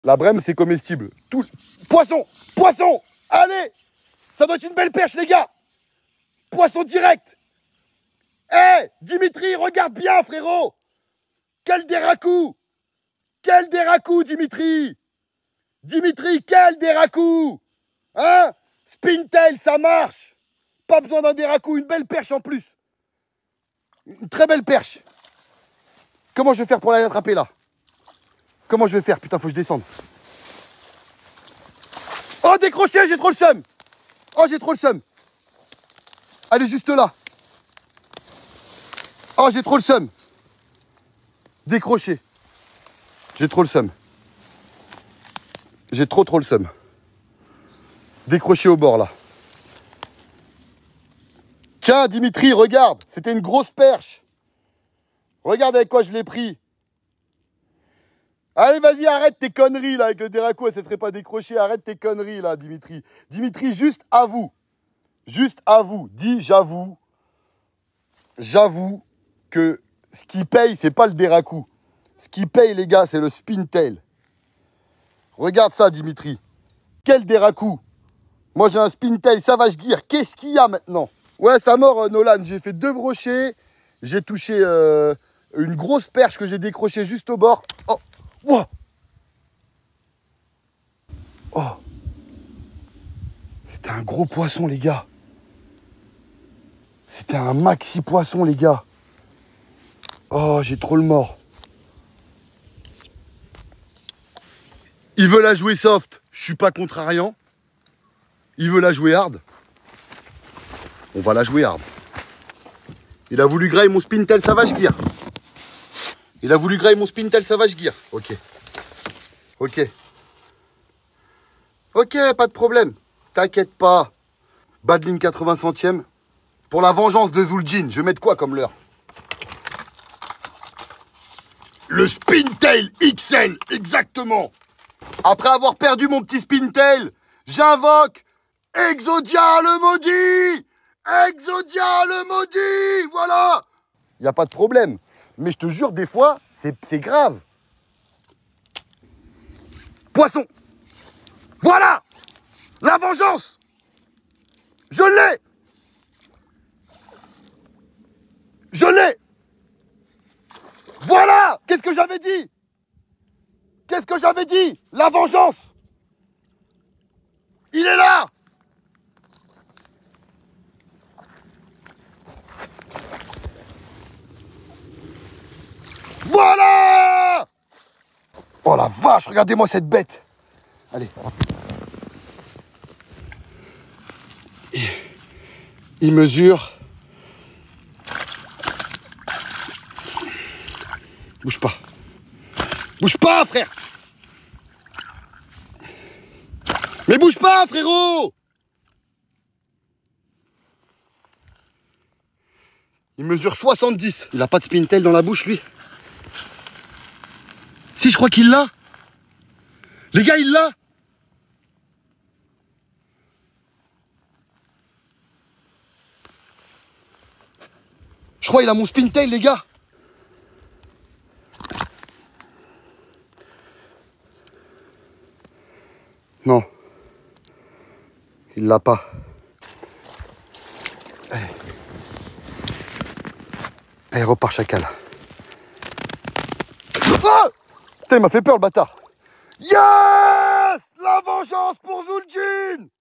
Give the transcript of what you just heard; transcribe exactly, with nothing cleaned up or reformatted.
La brème, c'est comestible. Tout... Poisson! Poisson! Allez! Ça doit être une belle perche, les gars! Poisson direct! Hé hey, Dimitri, regarde bien, frérot! Quel déracou! Quel déracou, Dimitri! Dimitri, quel déracou! Hein? Spintail, ça marche! Pas besoin d'un déracou, une belle perche en plus! Une très belle perche! Comment je vais faire pour aller l'attraper là? Comment je vais faire? Putain, faut que je descende. Oh, décroché, j'ai trop le seum! Oh, j'ai trop le seum! Elle est juste là! Oh, j'ai trop le seum! Décroché! J'ai trop le seum. J'ai trop trop le seum. Décroché au bord là. Tiens, Dimitri, regarde! C'était une grosse perche! Regarde avec quoi je l'ai pris! Allez, vas-y, arrête tes conneries là avec le déracou, elle ne serait pas décrochée. Arrête tes conneries là, Dimitri. Dimitri, juste avoue. Juste avoue. Dis, j'avoue. J'avoue que ce qui paye, c'est pas le déracou. Ce qui paye, les gars, c'est le spintail. Regarde ça, Dimitri. Quel déracou. Moi, j'ai un spintail Savage Gear. Qu'est-ce qu'il y a maintenant? Ouais, ça mord, euh, Nolan. J'ai fait deux brochets. J'ai touché euh, une grosse perche que j'ai décrochée juste au bord. Oh. Wow. Oh. C'était un gros poisson, les gars. C'était un maxi poisson, les gars. Oh, j'ai trop le mort. Il veut la jouer soft. Je suis pas contrariant. Il veut la jouer hard. On va la jouer hard. Il a voulu grailler mon Spintail Savage Gear. Il a voulu grailler mon Spintail Savage Gear. Ok. Ok. Ok, pas de problème. T'inquiète pas. Badline quatre-vingts centièmes. Pour la vengeance de Zul'jin, je vais mettre quoi comme leurre? Le Spintail X L, exactement. Après avoir perdu mon petit Spintail, j'invoque Exodia le maudit. Exodia le maudit. Voilà. Il n'y a pas de problème. Mais je te jure, des fois, c'est grave. Poisson. Voilà. La vengeance. Je l'ai. Je l'ai. Voilà. Qu'est-ce que j'avais dit? Qu'est-ce que j'avais dit? La vengeance. Il est là. Voilà. Oh la vache, regardez-moi cette bête. Allez. Il, il mesure. Bouge pas. Bouge pas, frère. Mais bouge pas, frérot. Il mesure soixante-dix. Il a pas de Spintail dans la bouche, lui. Si, je crois qu'il l'a. Les gars, il l'a. Je crois qu'il a mon Spintail, les gars. Non. Il l'a pas. Allez. Allez, repart chacal. Oh putain, il m'a fait peur, le bâtard. Yes! La vengeance pour Zul'jin!